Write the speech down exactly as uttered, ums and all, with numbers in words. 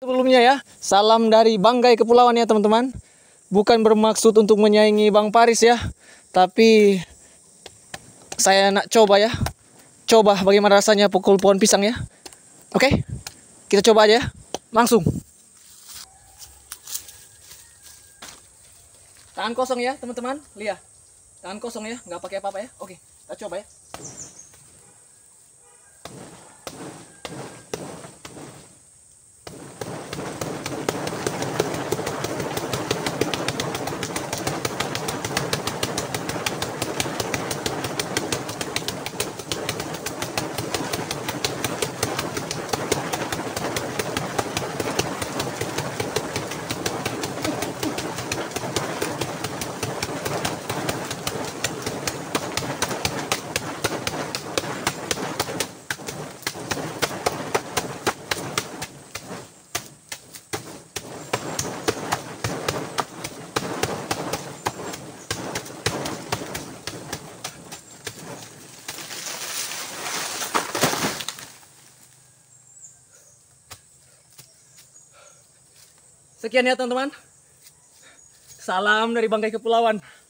Sebelumnya ya, salam dari Banggai Kepulauan ya teman-teman. Bukan bermaksud untuk menyaingi Bang Paris ya, tapi saya nak coba ya. Coba bagaimana rasanya pukul pohon pisang ya. Oke, kita coba aja ya. Langsung. Tangan kosong ya teman-teman. Lihat, tangan kosong ya, nggak pakai apa-apa ya. Oke, kita coba ya. Sekian ya teman-teman. Salam dari Banggai Kepulauan.